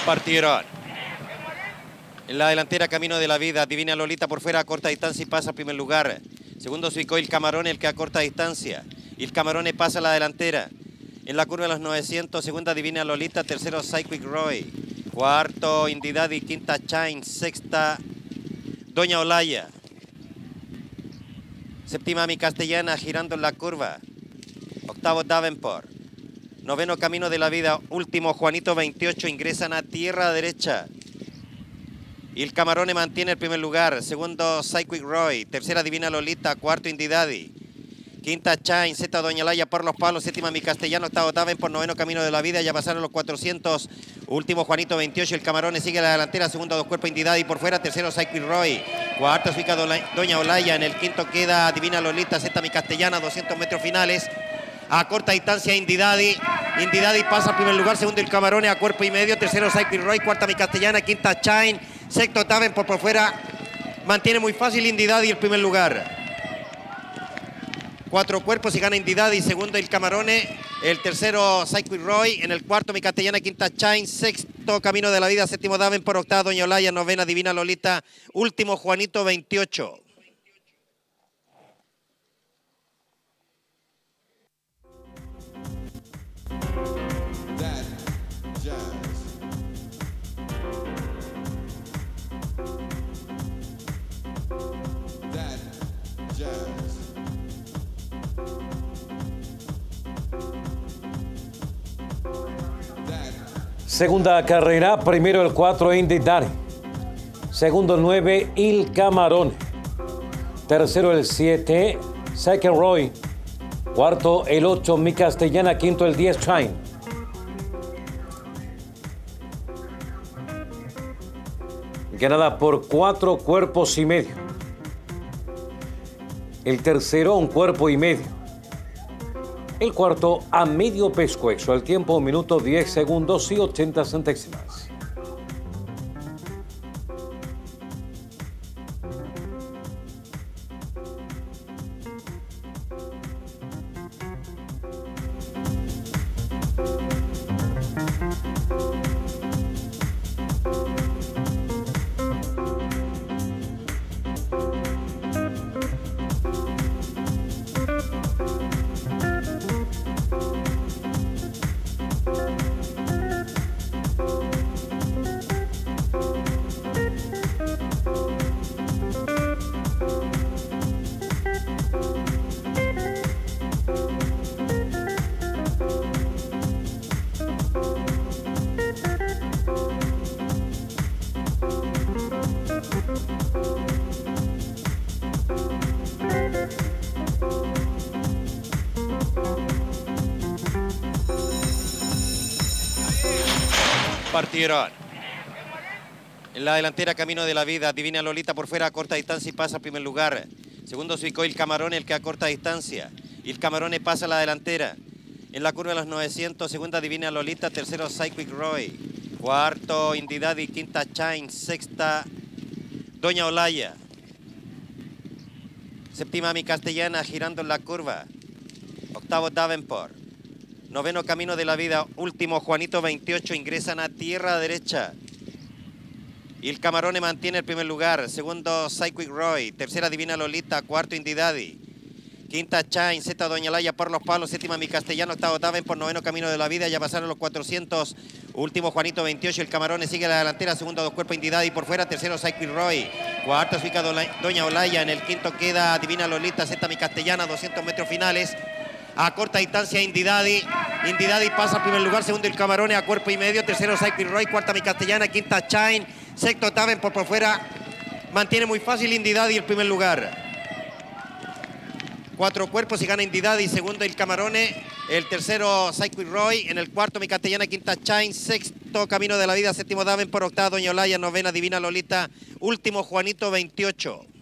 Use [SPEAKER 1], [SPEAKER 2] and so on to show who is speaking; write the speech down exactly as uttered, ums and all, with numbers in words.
[SPEAKER 1] Partieron. En la delantera, Camino de la Vida, Divina Lolita por fuera a corta distancia y pasa al primer lugar. Segundo se ubicó Il Camarone, el que a corta distancia. Il Camarone pasa a la delantera. En la curva de los novecientos, segunda Divina Lolita, tercero Psychic Roy. Cuarto Indidadi, quinta Chain, sexta Doña Olaya. Séptima Mi Castellana girando en la curva. Octavo Davenport. Noveno Camino de la Vida, último Juanito veintiocho, ingresan a tierra derecha. Il Camarone mantiene el primer lugar. Segundo Psychic Roy. Tercera Divina Lolita. Cuarto Indidadi. Quinta Chain. Sexta Doña Olaya por los palos. Séptima Mi Castellano. Octavo Davenport. Noveno Camino de la Vida. Ya pasaron los cuatrocientos. Último Juanito veintiocho. El Camarone sigue a la delantera. Segundo Dos Cuerpos Indidadi por fuera. Tercero Psychic Roy. Cuarto se ubica Doña Olaya. En el quinto queda Divina Lolita. Sexta Mi Castellana. doscientos metros finales. A corta distancia Indidadi. Indidadi pasa al primer lugar. Segundo El Camarone a cuerpo y medio. Tercero Psychic Roy. Cuarta Mi Castellana. Quinta Chain. Sexto Davenport por fuera. Mantiene muy fácil Indidadi el primer lugar. Cuatro cuerpos y gana Indidadi. Segundo El Camarone. El tercero Psychic Roy. En el cuarto Mi Castellana. Quinta Chain. Sexto Camino de la Vida. Séptimo Davenport. Octava Doña Olaya. Novena Divina Lolita. Último Juanito veintiocho.
[SPEAKER 2] Segunda carrera, primero el cuatro Indidadi, segundo el nueve Il Camarone, tercero el siete Psychic Roy, cuarto el ocho Mi Castellana, quinto el diez Chain. Ganada por cuatro cuerpos y medio. El tercero un cuerpo y medio. El cuarto a medio pescuezo, el tiempo un minuto diez segundos y ochenta centésimas.
[SPEAKER 1] Partieron. En la delantera, Camino de la Vida, Divina Lolita por fuera a corta distancia y pasa al primer lugar. Segundo se ubicó Il Camarone, el que a corta distancia. Il Camarone pasa a la delantera. En la curva de los novecientos, segunda Divina Lolita, tercero Psychic Roy. Cuarto Indidadi, quinta Chain, sexta Doña Olaya. Séptima Mi Castellana girando en la curva. Octavo Davenport. Noveno Camino de la Vida, último Juanito veintiocho, ingresan a tierra derecha. Il Camarone mantiene el primer lugar. Segundo Psychic Roy. Tercera Divina Lolita. Cuarto Indidadi. Quinta Chain. Sexta Doña Olaya por los palos. Séptima Mi Castellano. Octavo Davenport. Noveno Camino de la Vida. Ya pasaron los cuatrocientos. Último Juanito veintiocho. El Camarone sigue a la delantera. Segundo Dos Cuerpos Indidadi por fuera. Tercero Psychic Roy. Cuarto se ubica Doña Olaya. En el quinto queda Divina Lolita. Sexta Mi Castellana. doscientos metros finales. A corta distancia Indidadi. Indidadi pasa al primer lugar. Segundo El Camarone a cuerpo y medio. Tercero Psychic Roy. Cuarta Mi Castellana. Quinta Chain. Sexto Davenport por fuera. Mantiene muy fácil Indidadi el primer lugar. Cuatro cuerpos y gana Indidadi. Segundo El Camarone. El tercero Psychic Roy. En el cuarto Mi Castellana. Quinta Chain. Sexto Camino de la Vida. Séptimo Davenport. Octava Doña Olaya. Novena Divina Lolita. Último Juanito veintiocho.